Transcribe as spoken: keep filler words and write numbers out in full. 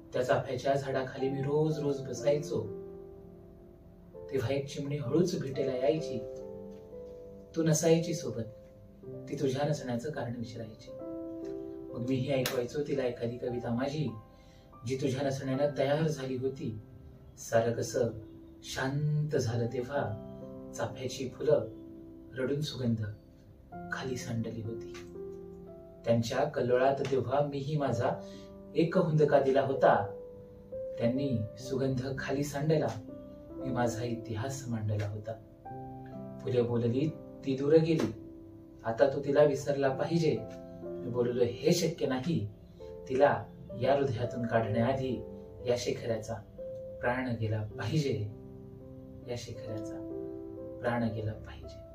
त्या चाफ्याच्या झाडाखाली मी रोज रोज बसायचो. तेव्हा एक चिमणी हळूच भेटेला यायची. तू नसायची सोबत. ती तुझ्या नसण्याचं कारण विचारायची. मग मीही ऐकवायचो तिला एखादी कविता माझी, जी तुझ्या नसण्यानं तयार झाली होती. सारं कसं शांत झालं तेव्हा चाफ्याची फुलं रडून सुगंध खाली सांडली होती. त्यांच्या कल्लोळात तेव्हा मीही माझा एक हुंदका दिला होता. त्यांनी सुगंध खाली सांडला, मी माझा इतिहास मांडला होता. फुले बोलली, ती दूर गेली, आता तू तिला विसरला पाहिजे. मी बोललो, हे शक्य नाही, तिला या हृदयातून काढण्याआधी या शेखराचा प्राण गेला पाहिजे. या शेखराचा प्राण गेला पाहिजे.